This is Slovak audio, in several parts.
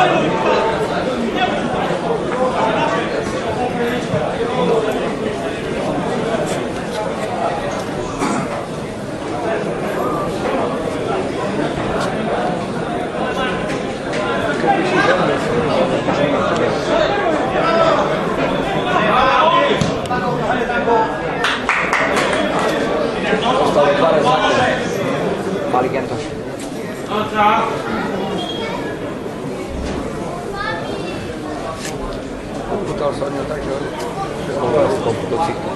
Mali Gentoš. Putal sa od neho tak, že do cíka.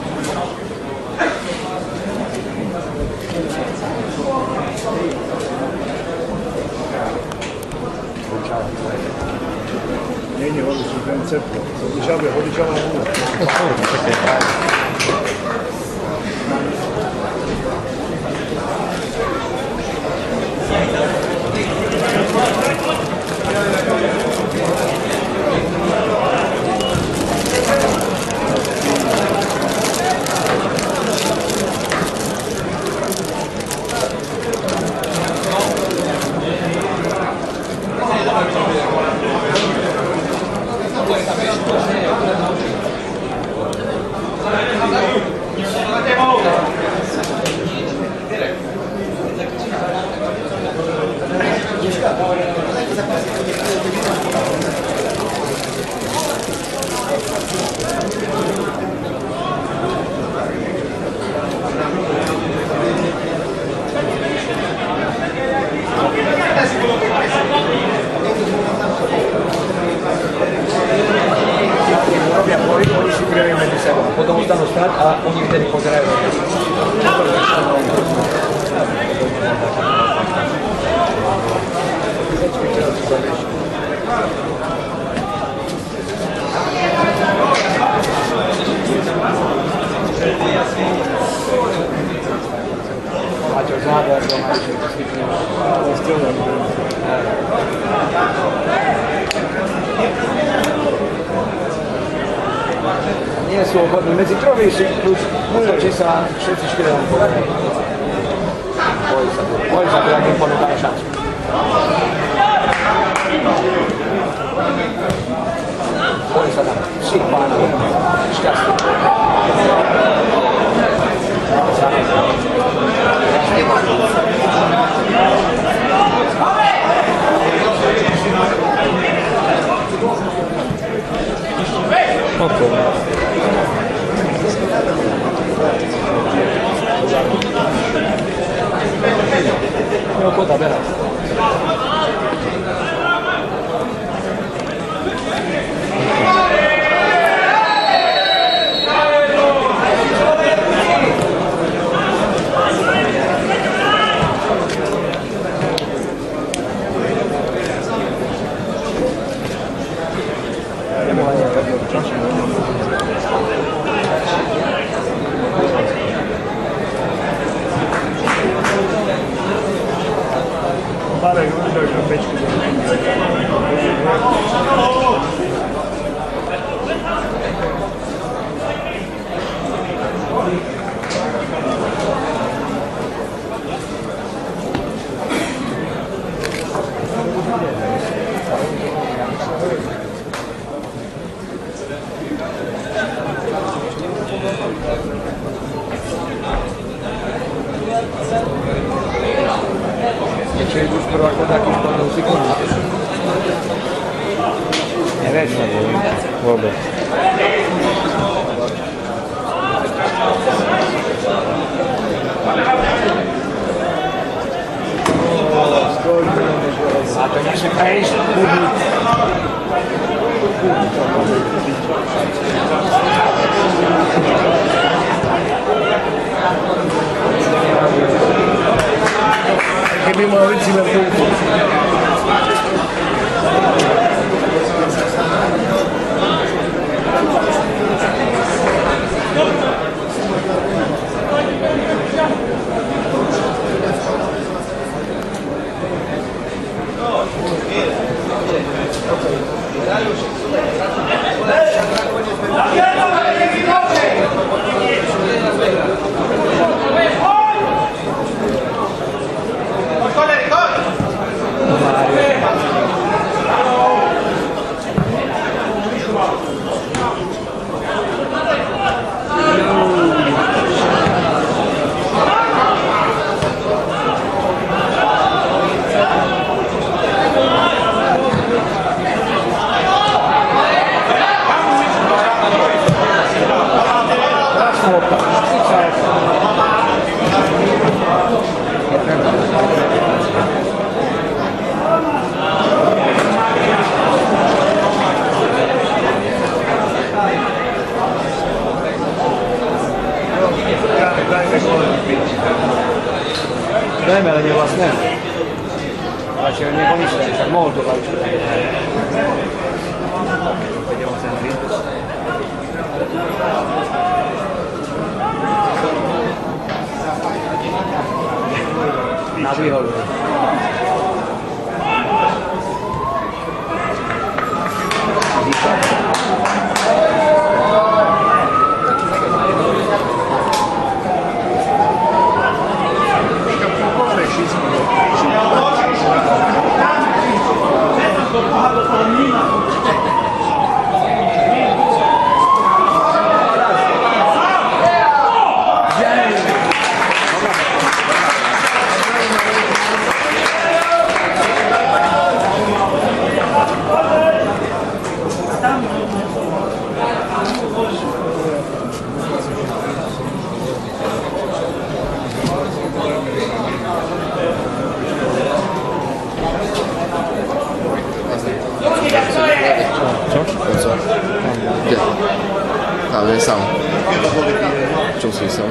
Nie, hodí sú ten ceplo. Hodí žabia húra. Potom ostanú stať a oni vtedy pozerajú. Máte záber, to máte nie sú obchodní, medzi tromi sú plus, či sa všetci štyri vám povedajú. Bojí sa teda, keď ponúkame šancu. Bojí sa tam, všich pánov, šťastný. No, kota, bera. Marek, on dojde na pečku. Či už prvá taký športovú sekundu. Nevieš, vôbec. A to neši prejsť, kúbiť. Keby mal byť si na púlku. Semele nie własnego. Właśnie niekonieczne, tak molto walczy. Vediamo sempre. Na výhodu. 打在上，就水上。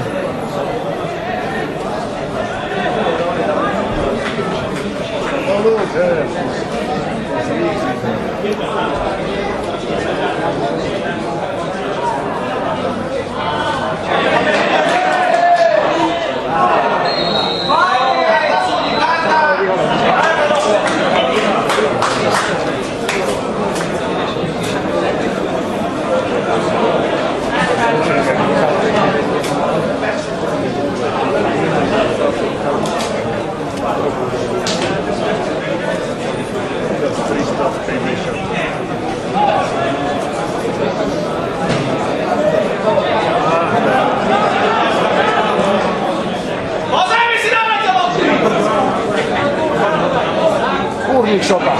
Kurnik szopa.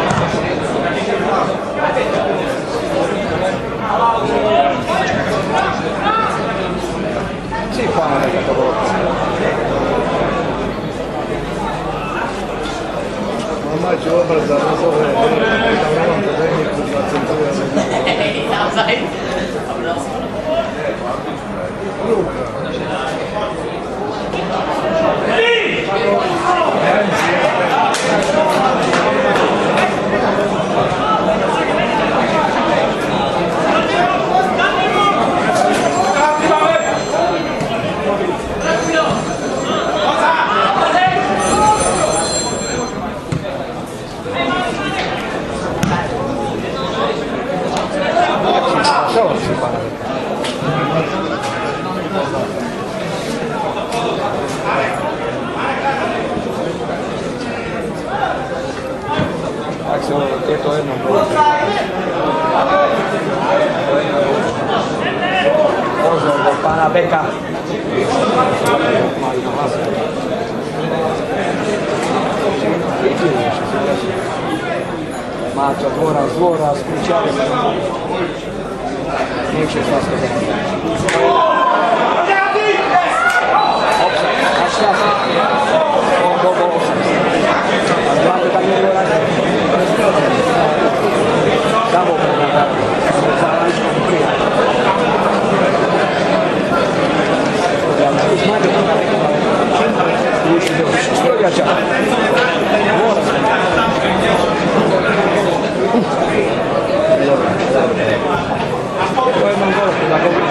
Sì, qua non è Mamma ci vuole prendere, non so che non tecnico di to jedno bylo. Pozor do pana Beka. Mača, dvora, skućari. Nije će svasko da. Opsad, a šta se? Ovo opsad. A znate kako je ovo radi? Samo prema za ličkom prije. Što jača? To je jednom golu da govorim.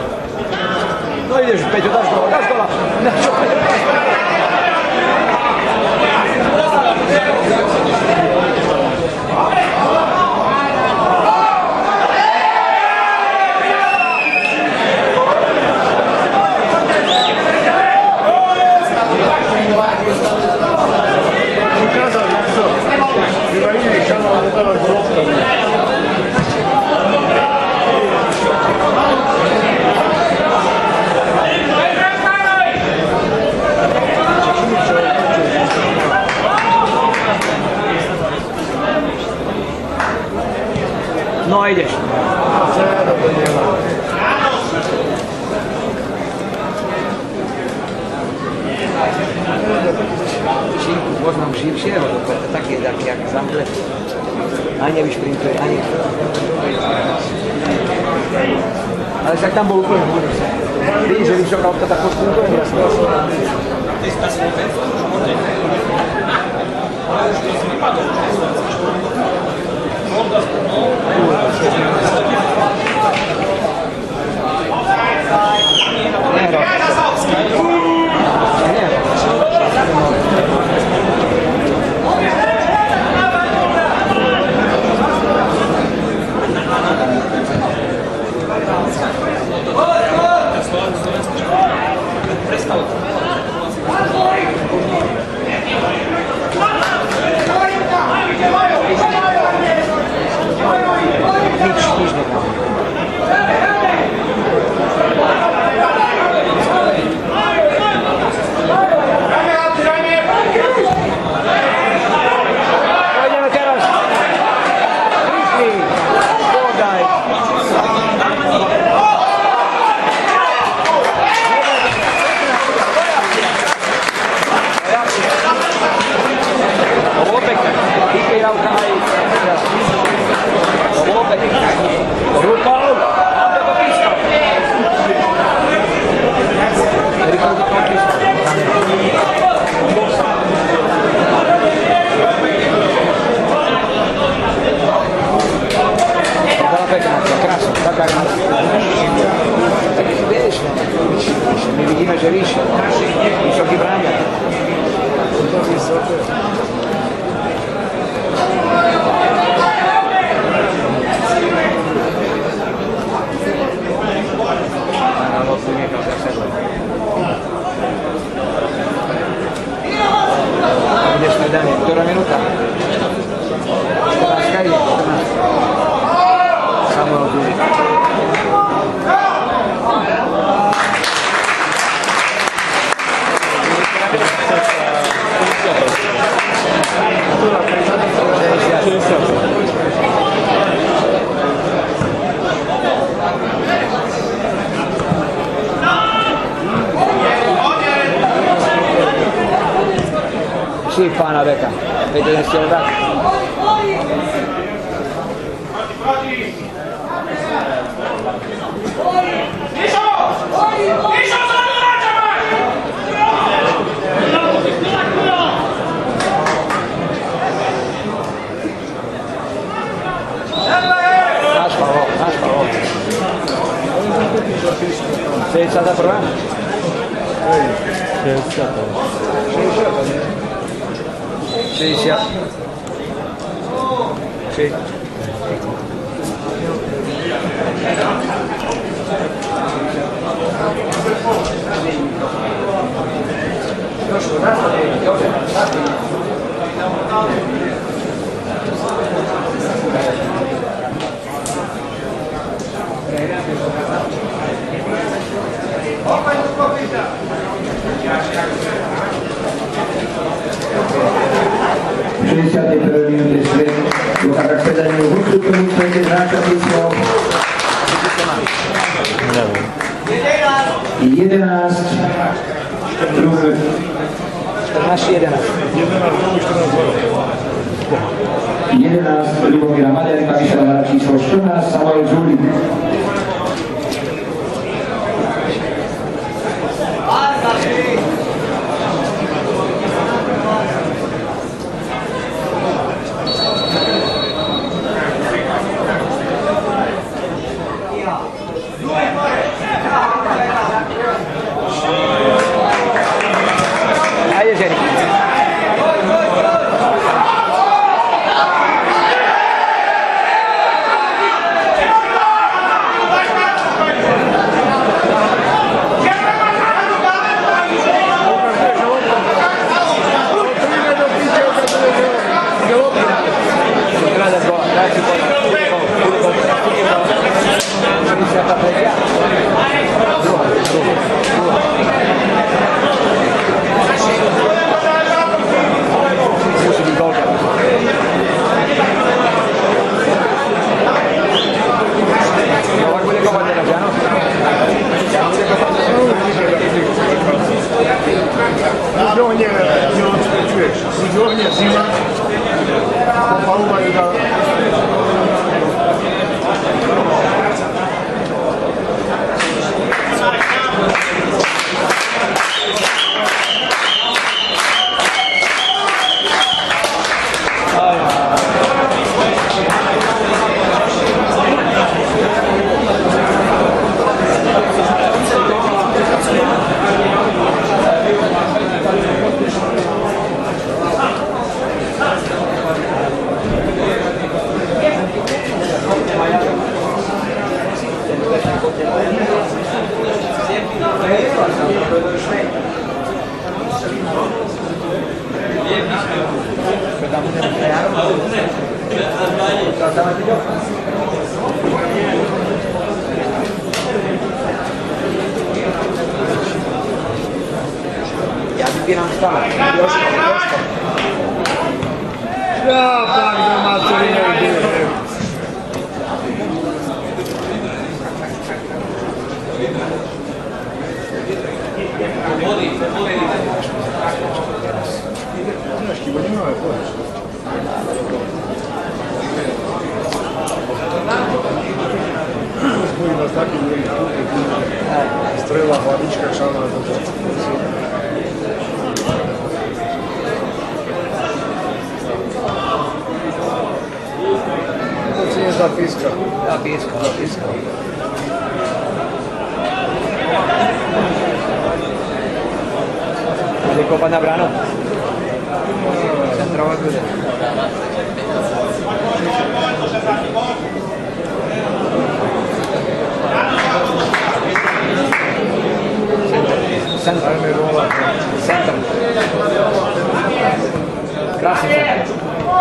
No ideš, Peťo, daš gola. No, ideš. Šinku poznám širšieho, to je taký jak zamplet. Ani nevyšprintuje, ani... Ale však tam bol úplne húry. Vidíš, že vysoká auta tak podšprintuje, jasne. My vidíme, že vyšší. Vysoký bráňa. Ideš medanie. Ktorá minúta? 14 ide. 14. Samuel Duli. Sí, pána Beka. Viete, že ste ho dať? Náš favor. 61? 60. Sí. Minúty svet, dochádza k predaniu hudbu, svete znáša písmo 11 druhý 11 Ľubomíra Maďarka, vyšla číslo 14 Samuel Duli. ragazzi poi iniziata a pregare. Musi di gol. Prova quelle cose della piano. Сегодня зима, попала туда. Ja wypieram stałe. Ja, pan ma co innego. Strela, hladnička, šalma, toto. To si je zapiska. Zapiska. Ide kopa na branu. Centrova bude. Centar. Krasni centar.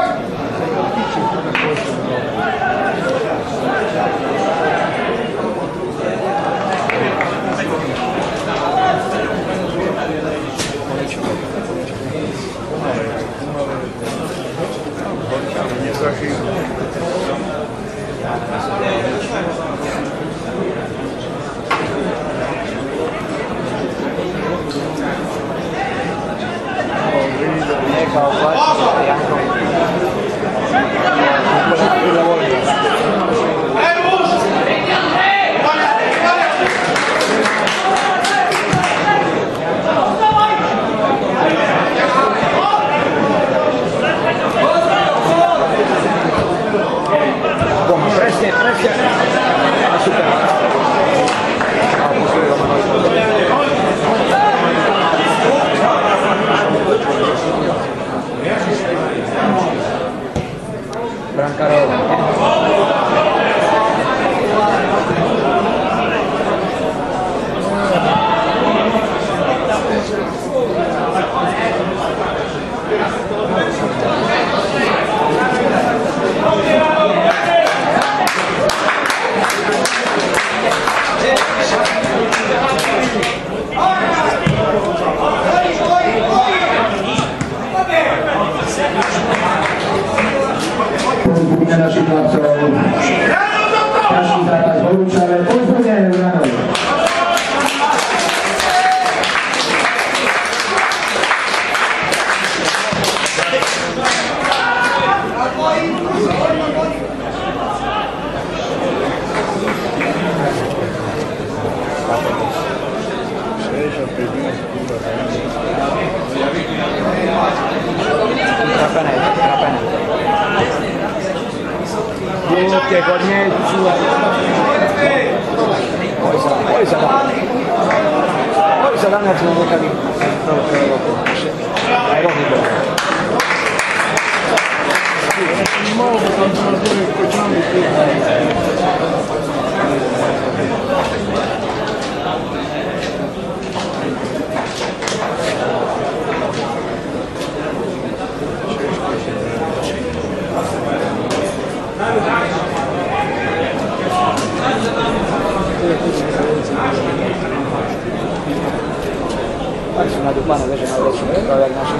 Kao plaća, Janko. Presje. Super. Brancarova. Našich chlapcov. Ďalší zápas v Horúčave, pozdravujeme Vranovi. Che Cornezzu poi sarà un attimo capito na Dukmanove, že majú väčšiu prípravu jak naši.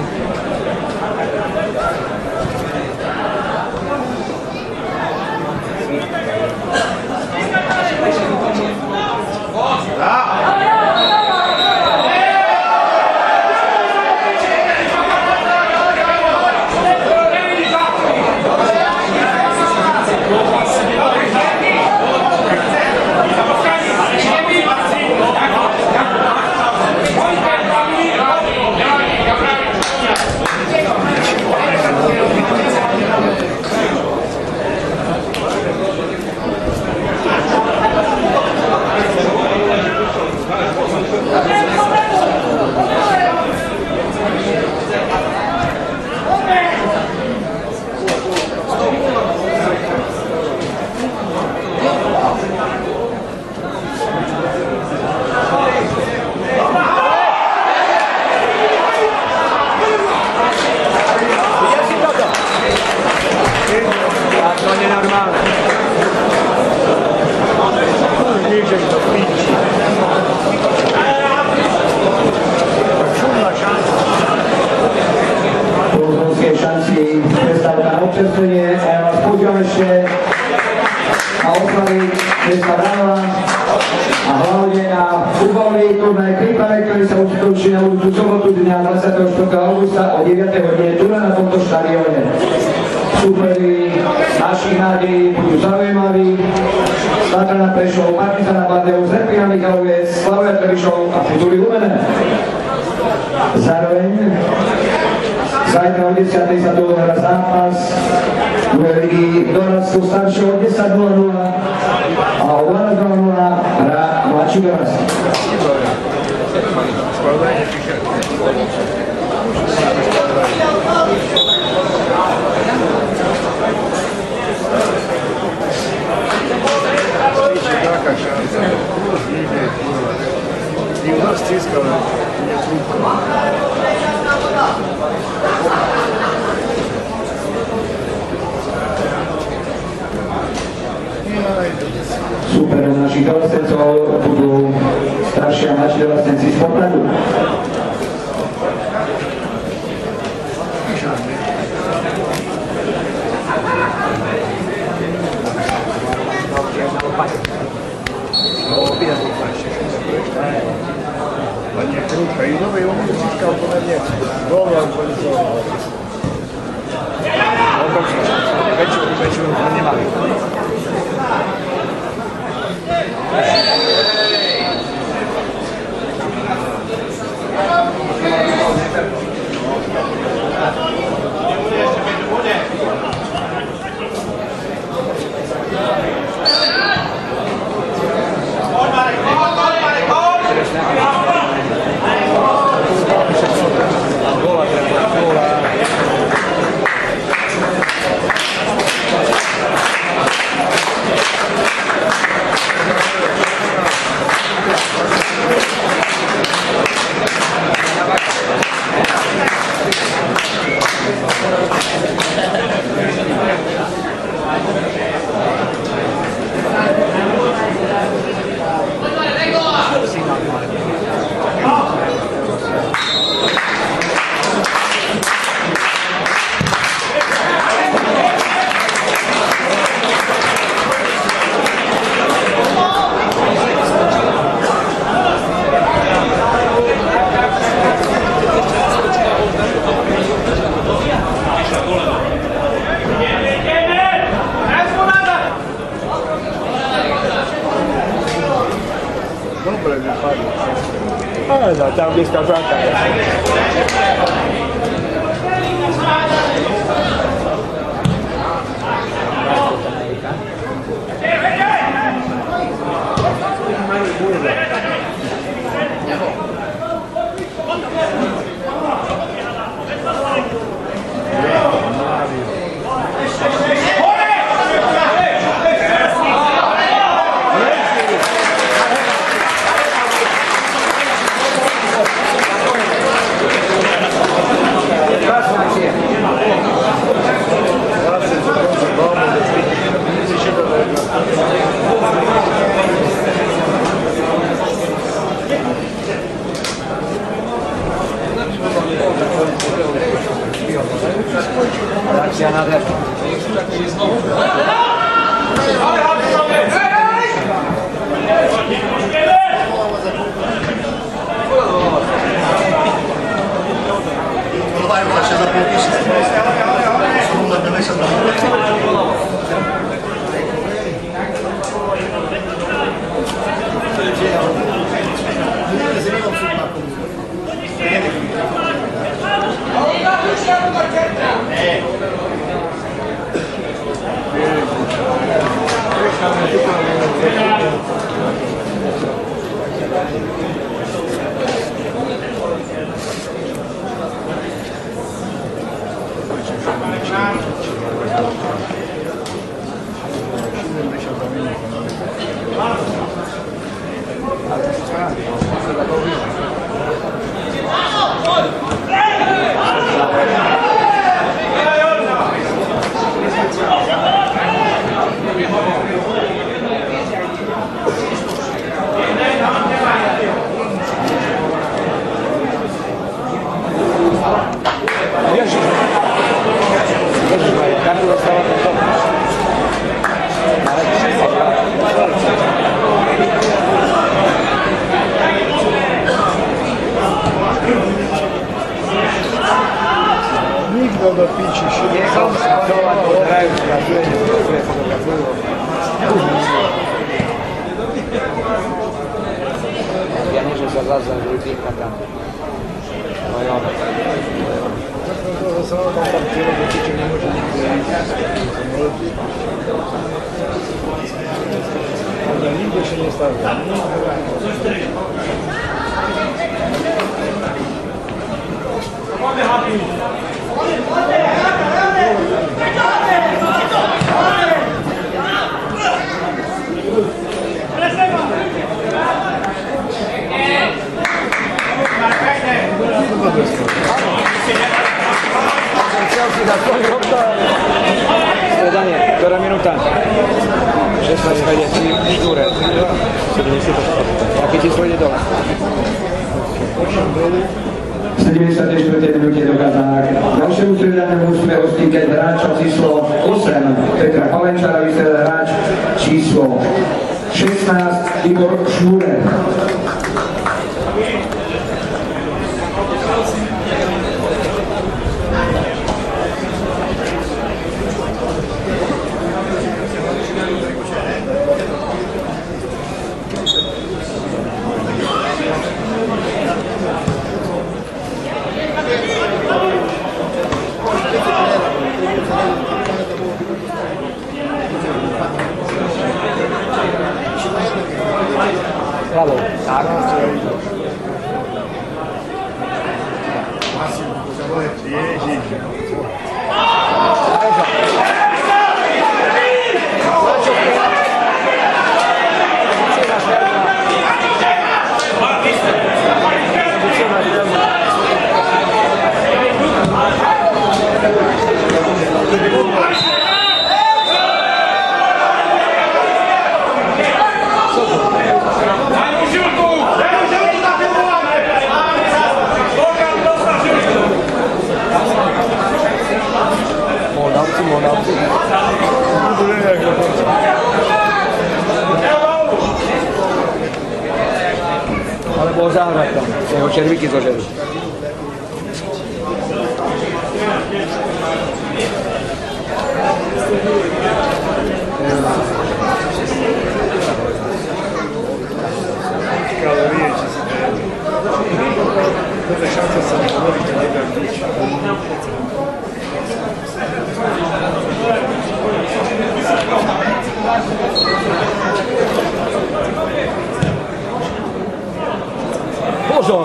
Zároveň zajtra o 10. sa tu odohrá zápas ligy dorastu staršieho o 10:00 a o 12:00 hrá mladší dorast. Taká šanca. Nikto stiskal, nie trúbko. Súperom našich dorostencov budú starší a mladší dorostenci z Popradu. Nie krótka i nowej on uciskał ponad nie. Dobra, polizował. Będzie nie ma. No, tam bliska bramka. da pićiš. Jesam to odravio sve fotografuju. Ja niže sa zazvan ljudima tamo. To je ono. Zato samo tam cijelo da piće ne može nigdje. Onda nigdje še nije stavio. Chelsea da svoj lopta. Sredanje, prva minuta. 16 kaljeći i Dure. 70. Jaký číslo ide dole? 74. minúte dokázal. Ďalšie ustriedanie musíme hostiť hráča číslo 8 Petra Palenčára, vystrieda hráč číslo 16 Igor Šmúrer. Bravo. Ale bol záhrad tam, jeho červíky zožerú. Kalorije će se dati. Kada je šansa sam govoriti njega kući. Pozor!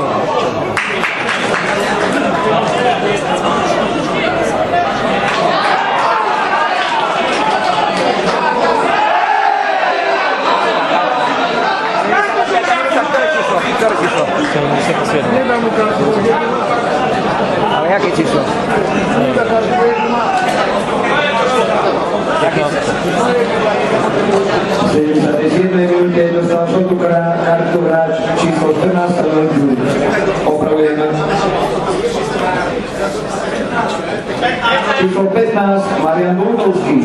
Ne dam mu kartu. Ale jaké číslo? Jaké? 77. minúte dostal žltú kartu hráč číslo 14 Londýn. Opravujeme. Číslo 15 Marian Bunkovský.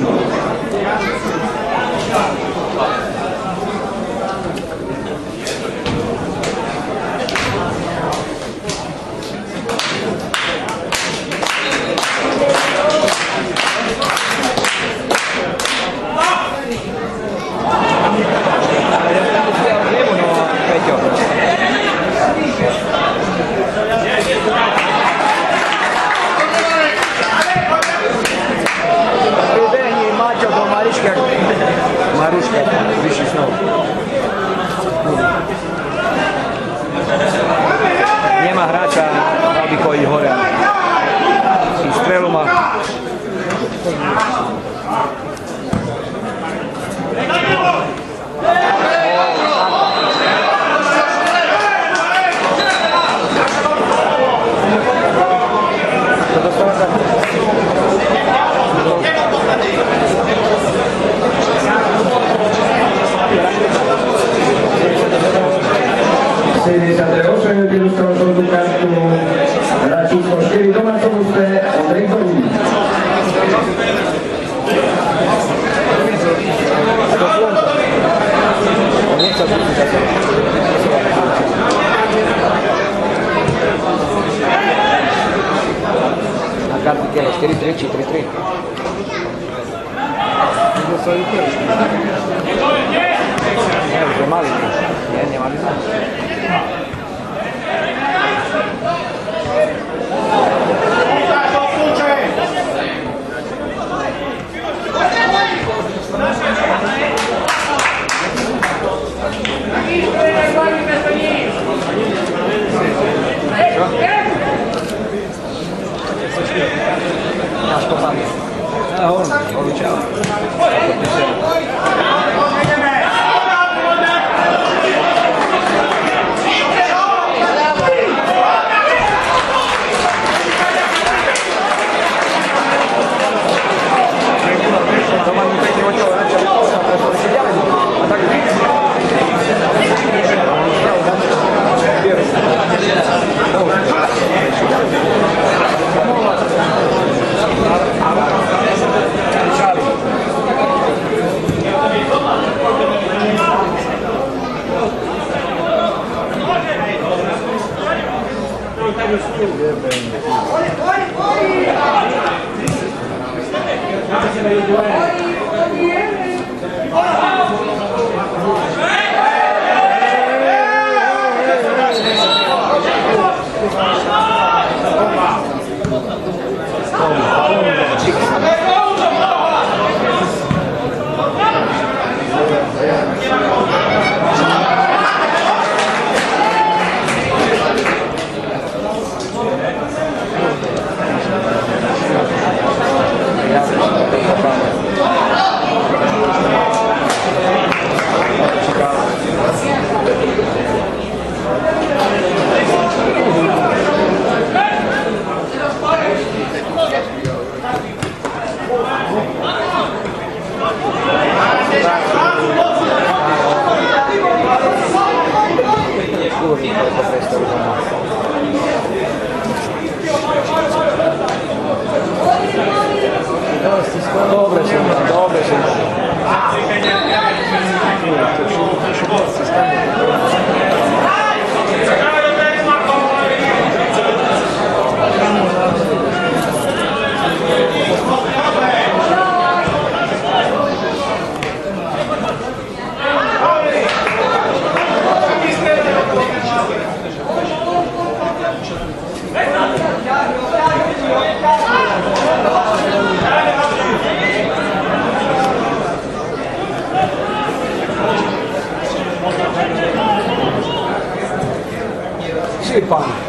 Ne, mali nie mali Masz kopany. A on, powiedziałem. Dobre się. Sì, pan.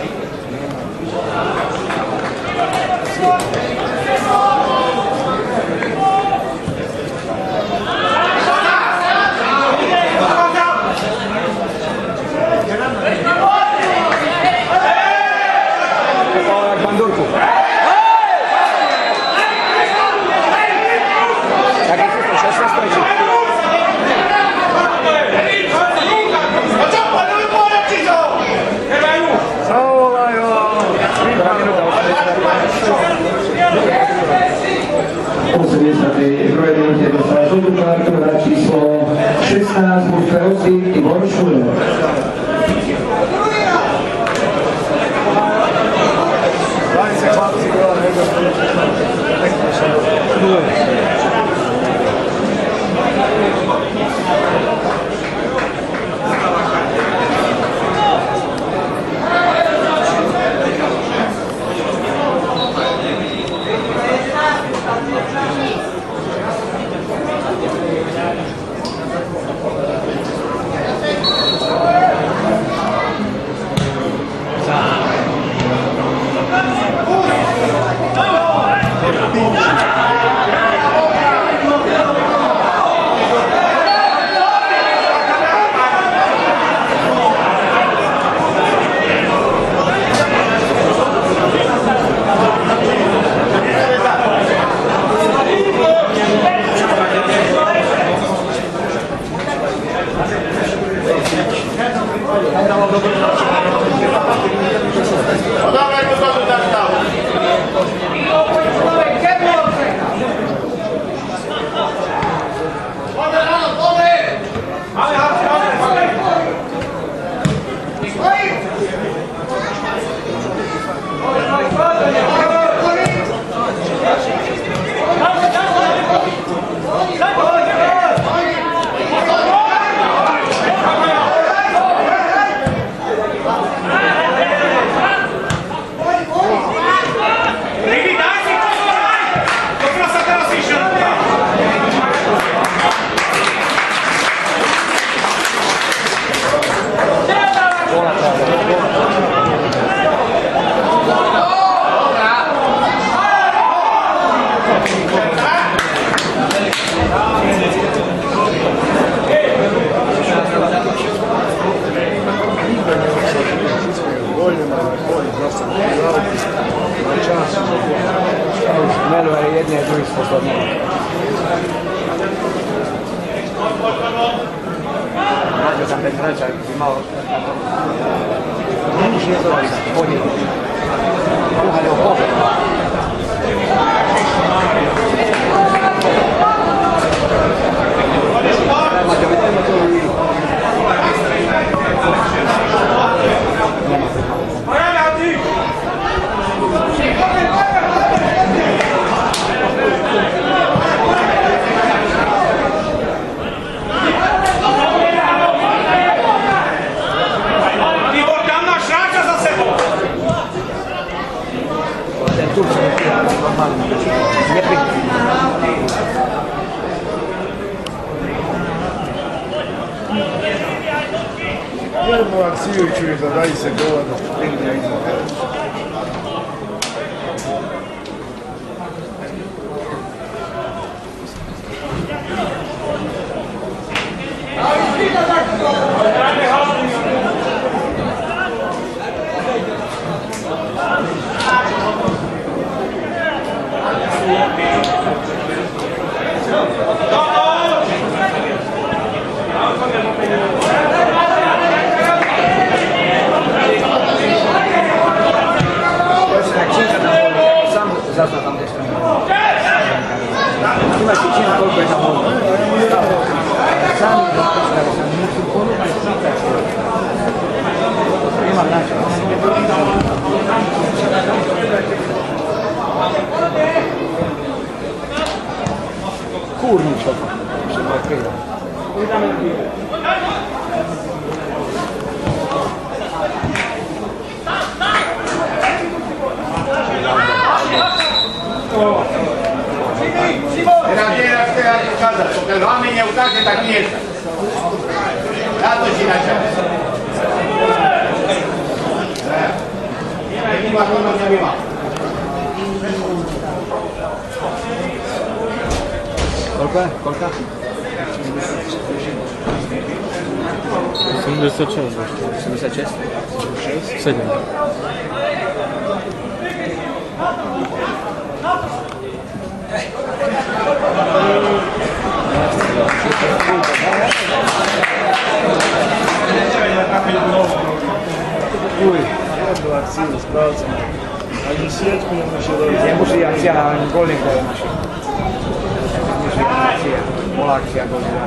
Jak bandurku. Jak jest to 16 leci. V prvej minúte dostal žltú kartu na číslo 16 muž Perosy Tibor Šuler. Daj se chlapci, hráča by mal nič nezovať sa, podiel. Kúhať ho pozor. Jednu akciju ću joj da daj se gola da stigne iza. Zazna tam gdzieś tam. Chyba się cię kolbę na wodę. Sami rozpoczynali, sami muszą porównać szukać. Nie ma na Kurniczo. Trzeba odkrywać. Teraz teraz pokazać, porque ramię nie ukaże, tak nie jest. Na to ci naciął. Nie ma to, nie ma. Kolka? 86. 86? 7. Jednu akciju s pravcem. Ali svijetku ne može dobiti. Nie musi akcja na golnym gole naszej. Musi akcja, mola akcja golna.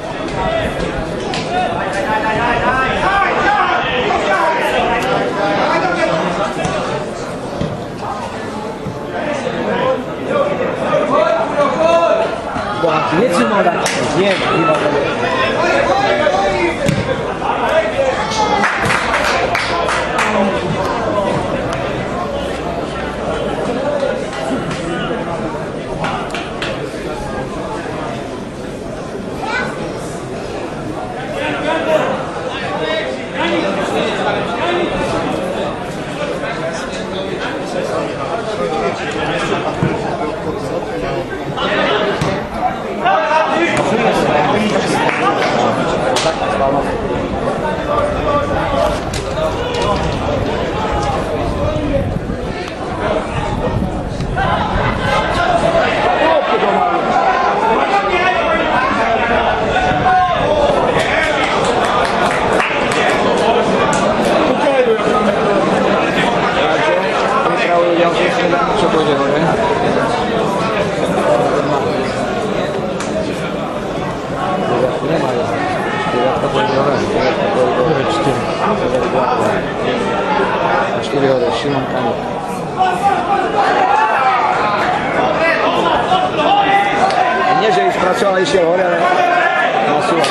Bo nie trzymał dać, nie ma. Co będzie, nie? Nie ma już. Dziewiątka powiedziała. 4 hody, Szymon Kanik. Nie, że już pracowali się hore, ale na siłę.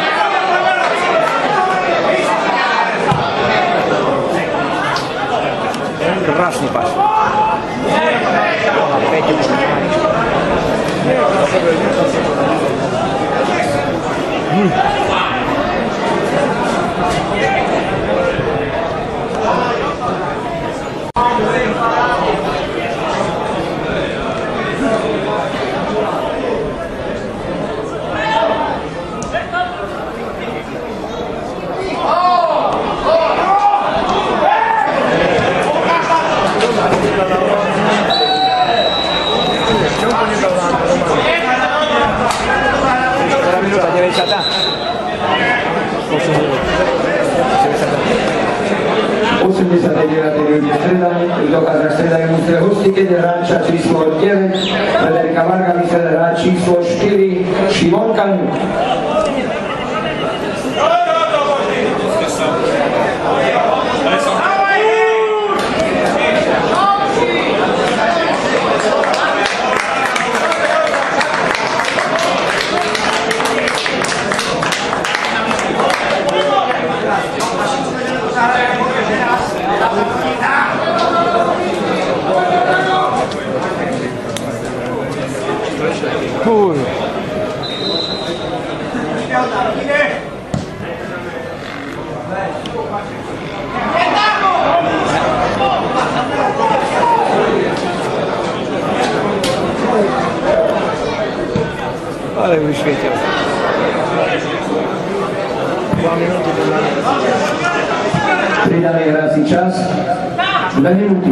Krasny pas. Minuta 90. 89. minúte dochádza k stredaniu mústve hostí, keď je hráča číslo 9, Frederika Varga, výsledek hráč číslo 4, Šimon Kaňuk. Ale vyšvietil. 2 minúty do nás. Pridaný hrací čas 2 minúty.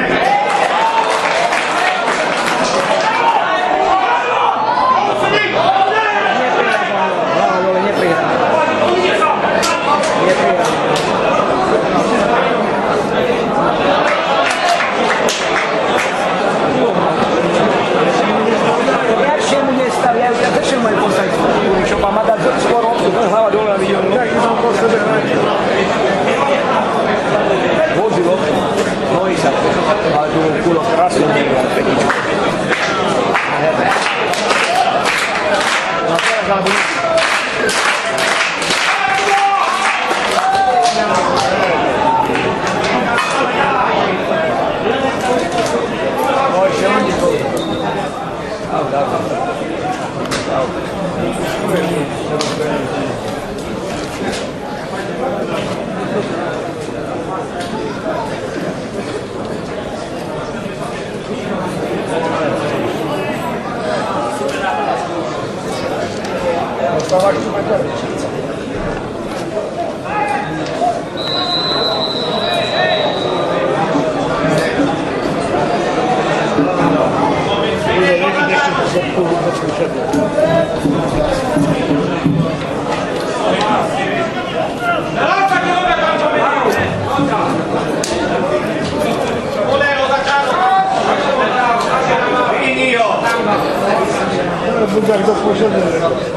Buďak do pošedne.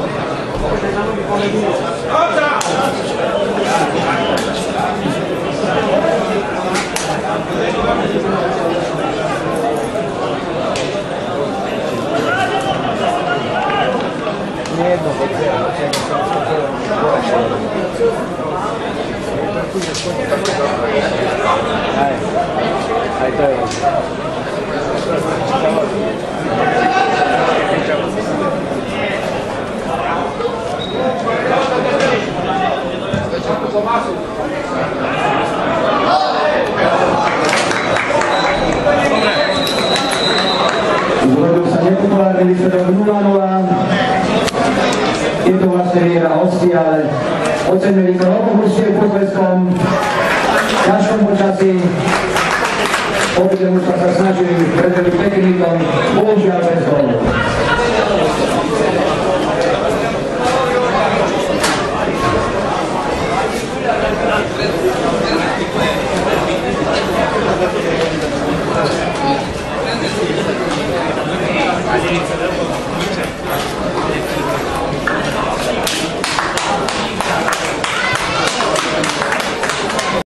Nie jedno, aj to je. Zrodil sa nepopulárny výsledok 0-0. Je to vlastne výhra hostí, ale oceňme výkon oboch mužstiev pod bleskom. V ťažkom počasí obidve mužstva sa snažili predvedúť pekný výkon, bohužiaľ bez